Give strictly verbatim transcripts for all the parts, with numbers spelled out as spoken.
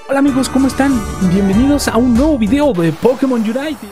Hola amigos, ¿cómo están? Bienvenidos a un nuevo video de Pokémon Unite.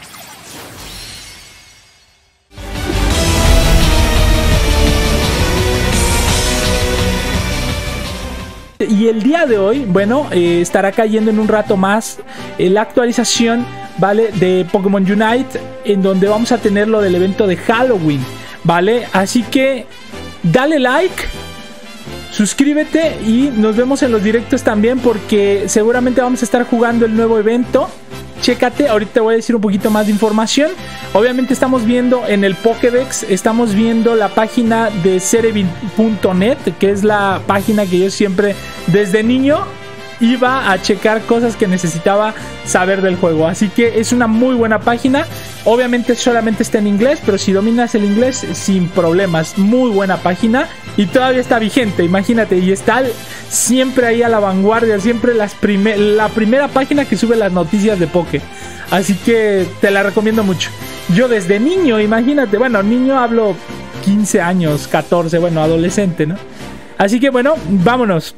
Y el día de hoy, bueno, eh, estará cayendo en un rato más eh, la actualización, ¿vale? De Pokémon Unite, en donde vamos a tener lo del evento de Halloween, ¿vale? Así que dale like, suscríbete y nos vemos en los directos también, porque seguramente vamos a estar jugando el nuevo evento. Chécate, ahorita te voy a decir un poquito más de información. Obviamente estamos viendo en el Pokédex, estamos viendo la página de Cerebi punto net, que es la página que yo siempre desde niño iba a checar cosas que necesitaba saber del juego. Así que es una muy buena página. Obviamente solamente está en inglés, pero si dominas el inglés sin problemas. Muy buena página y todavía está vigente, imagínate. Y está siempre ahí a la vanguardia, siempre las prime la primera página que sube las noticias de Poké. Así que te la recomiendo mucho. Yo desde niño, imagínate, bueno, niño hablo quince años, catorce, bueno, adolescente, ¿no? Así que bueno, vámonos.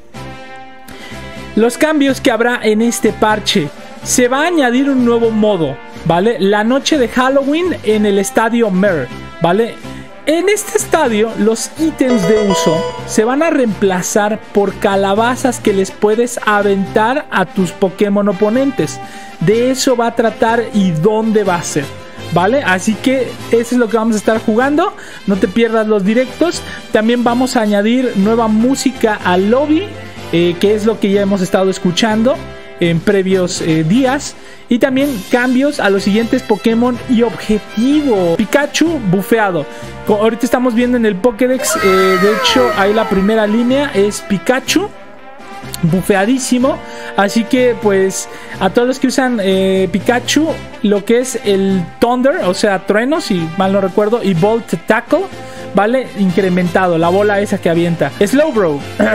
Los cambios que habrá en este parche: se va a añadir un nuevo modo, ¿vale? La noche de Halloween en el estadio Mer, ¿vale? En este estadio los ítems de uso se van a reemplazar por calabazas que les puedes aventar a tus Pokémon oponentes. De eso va a tratar y dónde va a ser, ¿vale? Así que eso es lo que vamos a estar jugando. No te pierdas los directos. También vamos a añadir nueva música al lobby, eh, que es lo que ya hemos estado escuchando en previos eh, días. Y también cambios a los siguientes Pokémon y objetivo. Pikachu bufeado. Como ahorita estamos viendo en el Pokédex, eh, de hecho ahí la primera línea es Pikachu bufeadísimo. Así que pues a todos los que usan eh, Pikachu, lo que es el Thunder, o sea trueno si mal no recuerdo, y Volt Tackle, ¿vale? Incrementado, la bola esa que avienta. Slowbro.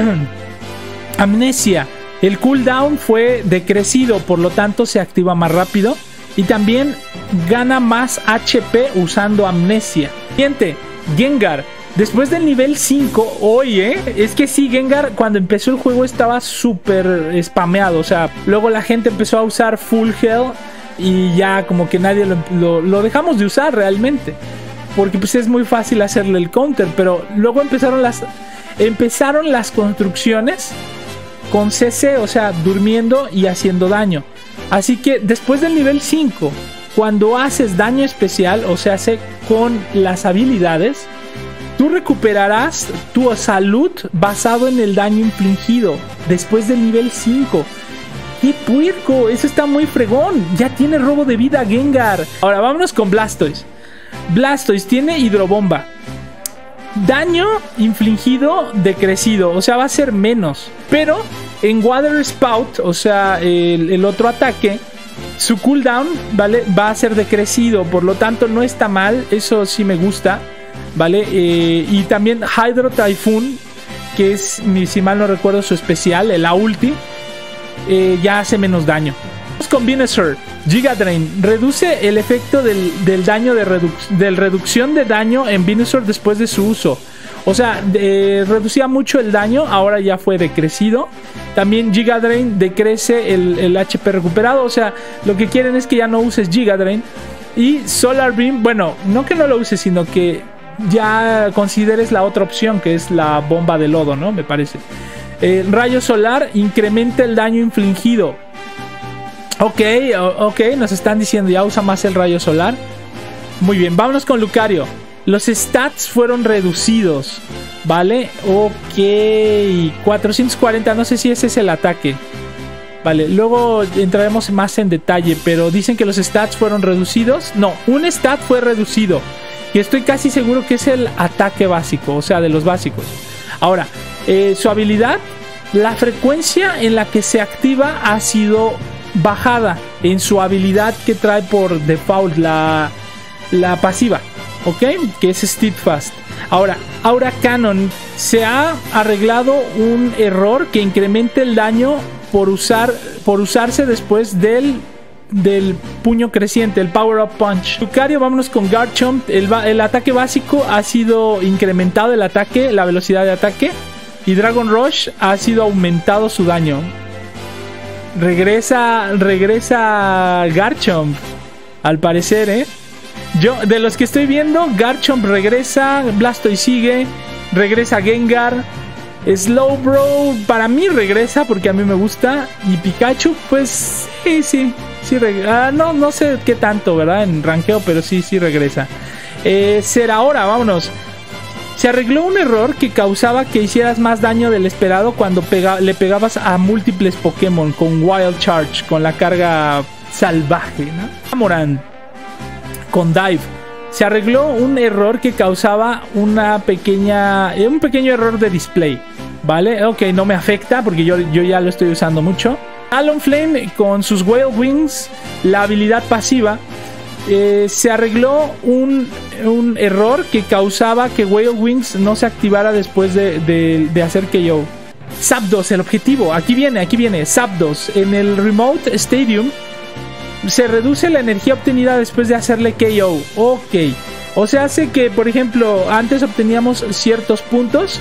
Amnesia. El cooldown fue decrecido, por lo tanto se activa más rápido. Y también gana más H P usando Amnesia. Siguiente, Gengar. Después del nivel cinco, oye, es que sí, Gengar cuando empezó el juego estaba súper spameado. O sea, luego la gente empezó a usar Full Health y ya como que nadie lo, lo, lo dejamos de usar realmente, porque pues es muy fácil hacerle el counter. Pero luego empezaron las, empezaron las construcciones con C C, o sea, durmiendo y haciendo daño. Así que después del nivel cinco, cuando haces daño especial, o sea, hace con las habilidades, tú recuperarás tu salud basado en el daño infligido después del nivel cinco. ¡Qué puerco! Eso está muy fregón. Ya tiene robo de vida Gengar. Ahora vámonos con Blastoise. Blastoise tiene hidrobomba. Daño infligido decrecido, o sea, va a ser menos. Pero en Water Spout, o sea, el, el otro ataque, su cooldown, ¿vale? Va a ser decrecido, por lo tanto no está mal. Eso sí me gusta, ¿vale? Eh, y también Hydro Typhoon, que es, si mal no recuerdo, su especial, el ulti, eh, ya hace menos daño. Vamos con Venusaur. Giga Drain reduce el efecto del, del daño de reduc del reducción de daño en Venusaur después de su uso. O sea, eh, reducía mucho el daño, ahora ya fue decrecido. También Giga Drain decrece el, el H P recuperado. O sea, lo que quieren es que ya no uses Giga Drain. Y Solar Beam, bueno, no que no lo uses, sino que ya consideres la otra opción, que es la bomba de lodo, ¿no? Me parece. Eh, Rayo Solar incrementa el daño infligido. Ok, ok, nos están diciendo ya usa más el rayo solar. Muy bien, vámonos con Lucario. Los stats fueron reducidos, ¿vale? Ok, cuatrocientos cuarenta, no sé si ese es el ataque. Vale, luego entraremos más en detalle, pero dicen que los stats fueron reducidos. No, un stat fue reducido, y estoy casi seguro que es el ataque básico, o sea, de los básicos. Ahora, eh, su habilidad, la frecuencia en la que se activa ha sido bajada en su habilidad que trae por default, la, la pasiva, ok, que es Steadfast. Ahora, Aura Cannon, se ha arreglado un error que incrementa el daño por usar por usarse después del del puño creciente, el Power Up Punch. Lucario, vámonos con Garchomp. El, el ataque básico ha sido incrementado, el ataque, la velocidad de ataque, y Dragon Rush ha sido aumentado su daño. Regresa, regresa Garchomp. Al parecer, ¿eh? Yo, de los que estoy viendo, Garchomp regresa, Blastoise sigue, regresa Gengar, Slowbro para mí regresa porque a mí me gusta, y Pikachu, pues sí, sí, sí regresa. Ah, no, no sé qué tanto, ¿verdad? En ranqueo, pero sí, sí regresa. Eh, será ahora, vámonos. Se arregló un error que causaba que hicieras más daño del esperado cuando pega, le pegabas a múltiples Pokémon con Wild Charge, con la carga salvaje, ¿no? Amoran con Dive. Se arregló un error que causaba una pequeña, un pequeño error de display, ¿vale? Ok, no me afecta porque yo, yo ya lo estoy usando mucho. Talonflame con sus Whale Wings, la habilidad pasiva. Eh, se arregló un, un error que causaba que Whale Wings no se activara después de, de, de hacer K O. Zapdos, el objetivo. Aquí viene, aquí viene. Zapdos. En el Remote Stadium se reduce la energía obtenida después de hacerle K O. Ok. O sea, hace que, por ejemplo, antes obteníamos ciertos puntos.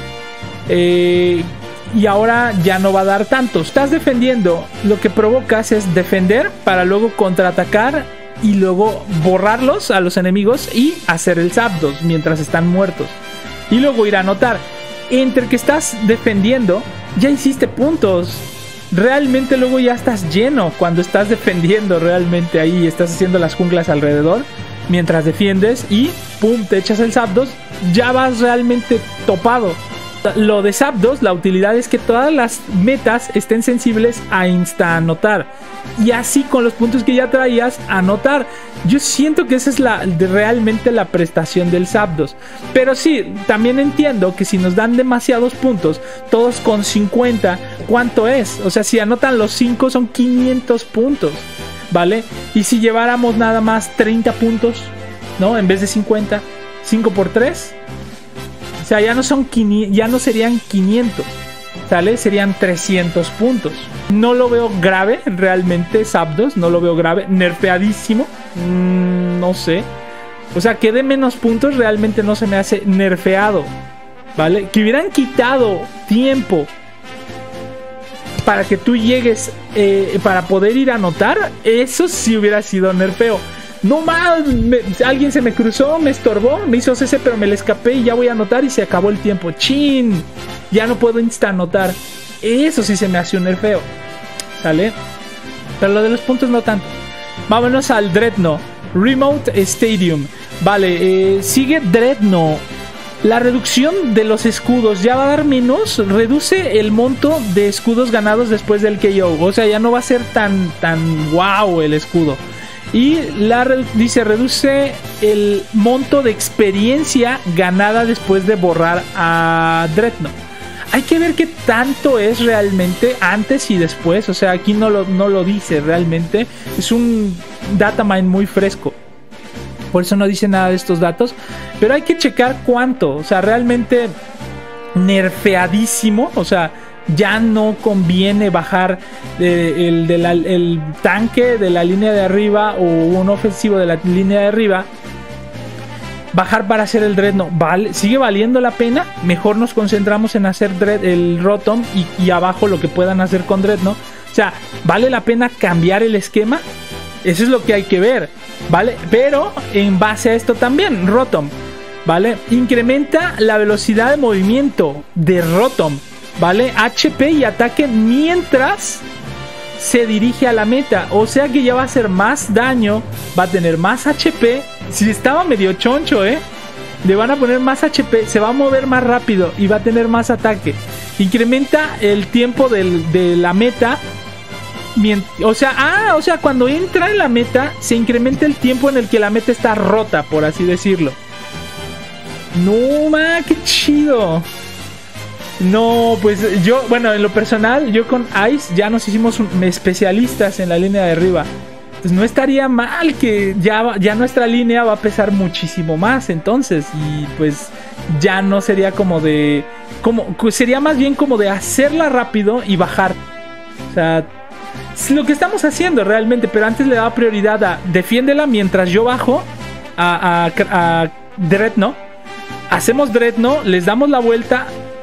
Eh, y ahora ya no va a dar tantos. Estás defendiendo. Lo que provocas es defender para luego contraatacar y luego borrarlos a los enemigos y hacer el Zapdos mientras están muertos. Y luego ir a anotar. Entre que estás defendiendo, ya hiciste puntos. Realmente luego ya estás lleno cuando estás defendiendo. Realmente ahí estás haciendo las junglas alrededor mientras defiendes y pum, te echas el Zapdos. Ya vas realmente topado. Lo de Zapdos, la utilidad es que todas las metas estén sensibles a insta-anotar. Y así con los puntos que ya traías, anotar. Yo siento que esa es la, de realmente la prestación del Zapdos. Pero sí, también entiendo que si nos dan demasiados puntos, todos con cincuenta, ¿cuánto es? O sea, si anotan los cinco son quinientos puntos, ¿vale? Y si lleváramos nada más treinta puntos, ¿no? En vez de cincuenta, cinco por tres... O sea, ya no son quinientos, ya no serían quinientos, ¿sale? Serían trescientos puntos. No lo veo grave, realmente, Zapdos, no lo veo grave. Nerfeadísimo, mmm, no sé. O sea, que de menos puntos realmente no se me hace nerfeado, ¿vale? Que hubieran quitado tiempo para que tú llegues, eh, para poder ir a anotar, eso sí hubiera sido nerfeo. No más, me, alguien se me cruzó, me estorbó, me hizo C C, pero me le escapé y ya voy a anotar y se acabó el tiempo. ¡Chin! Ya no puedo insta anotar. Eso sí se me hace un nerfeo, ¿sale? Pero lo de los puntos no tanto. Vámonos al Dreadnought Remote Stadium. Vale, eh, sigue Dreadnought. La reducción de los escudos ya va a dar menos. Reduce el monto de escudos ganados después del K O. O sea, ya no va a ser tan, tan wow el escudo. Y la dice, reduce el monto de experiencia ganada después de borrar a Dreadnought. Hay que ver qué tanto es realmente antes y después. O sea, aquí no lo, no lo dice realmente. Es un datamine muy fresco. Por eso no dice nada de estos datos. Pero hay que checar cuánto. O sea, realmente nerfeadísimo. O sea, ya no conviene bajar de, el, de la, el tanque de la línea de arriba o un ofensivo de la línea de arriba. Bajar para hacer el Dreadnought, ¿vale? ¿Sigue valiendo la pena? Mejor nos concentramos en hacer dread, el Rotom y, y abajo lo que puedan hacer con Dreadnought. O sea, ¿vale la pena cambiar el esquema? Eso es lo que hay que ver, ¿vale? Pero en base a esto también, Rotom, ¿vale? Incrementa la velocidad de movimiento de Rotom, ¿vale? H P y ataque mientras se dirige a la meta. O sea que ya va a hacer más daño, va a tener más H P. Si estaba medio choncho, ¿eh? Le van a poner más H P, se va a mover más rápido y va a tener más ataque. Incrementa el tiempo del, de la meta. O sea, ah, o sea, cuando entra en la meta, se incrementa el tiempo en el que la meta está rota, por así decirlo. No, ma, qué chido. No, pues yo, bueno, en lo personal, yo con Ice ya nos hicimos un, especialistas en la línea de arriba. Pues no estaría mal que ya, ya nuestra línea va a pesar muchísimo más entonces. Y pues ya no sería como de... como sería más bien como de hacerla rápido y bajar. O sea, es lo que estamos haciendo realmente. Pero antes le daba prioridad a defiéndela mientras yo bajo a, a, a Dreadnought. Hacemos Dreadnought, les damos la vuelta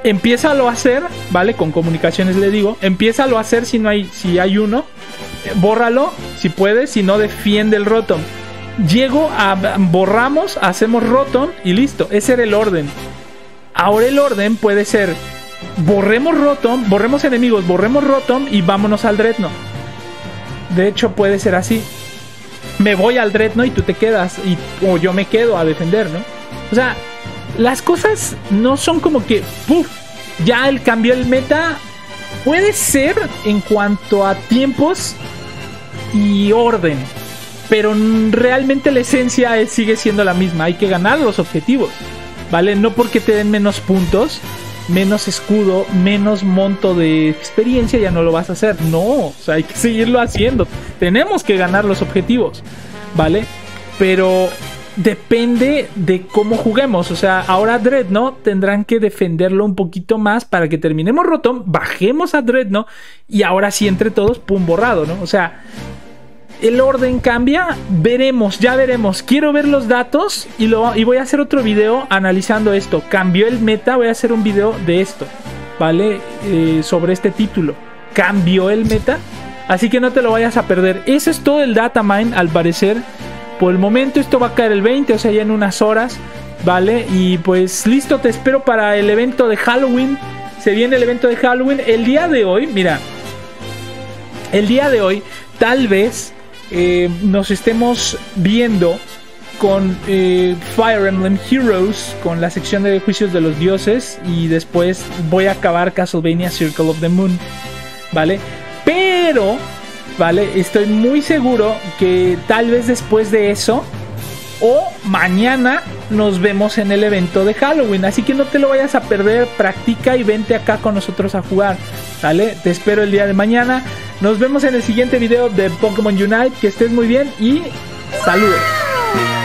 empiézalo a hacer, ¿vale? Con comunicaciones le digo, empiézalo a hacer si no hay, si hay uno, bórralo si puedes, si no defiende el Rotom. Llego a borramos, hacemos Rotom y listo, ese era el orden. Ahora el orden puede ser borremos Rotom, borremos enemigos, borremos Rotom y vámonos al Dreadnought. De hecho puede ser así. Me voy al Dreadnought y tú te quedas y, o yo me quedo a defender, ¿no? O sea, las cosas no son como que ¡puf! Ya el cambio el meta. Puede ser en cuanto a tiempos y orden, pero realmente la esencia es, sigue siendo la misma. Hay que ganar los objetivos, ¿vale? No porque te den menos puntos, menos escudo, menos monto de experiencia, ya no lo vas a hacer. No, o sea, hay que seguirlo haciendo. Tenemos que ganar los objetivos, ¿vale? Pero depende de cómo juguemos. O sea, ahora Dreadnought tendrán que defenderlo un poquito más para que terminemos Rotom, bajemos a Dreadnought y ahora sí entre todos, pum, borrado, ¿no? O sea, el orden cambia, veremos, ya veremos. Quiero ver los datos y, lo, y voy a hacer otro video analizando esto. Cambió el meta, voy a hacer un video de esto, ¿vale? Eh, sobre este título. Cambió el meta, así que no te lo vayas a perder. Eso es todo el datamine, al parecer. Por el momento esto va a caer el veinte, o sea, ya en unas horas, ¿vale? Y pues listo, te espero para el evento de Halloween. Se viene el evento de Halloween. El día de hoy, mira, el día de hoy tal vez eh, nos estemos viendo con eh, Fire Emblem Heroes, con la sección de Juicios de los Dioses, y después voy a acabar Castlevania Circle of the Moon, ¿vale? Pero, ¿vale? Estoy muy seguro que tal vez después de eso o mañana nos vemos en el evento de Halloween, así que no te lo vayas a perder, practica y vente acá con nosotros a jugar, ¿vale? Te espero el día de mañana, nos vemos en el siguiente video de Pokémon Unite, que estés muy bien y saludos.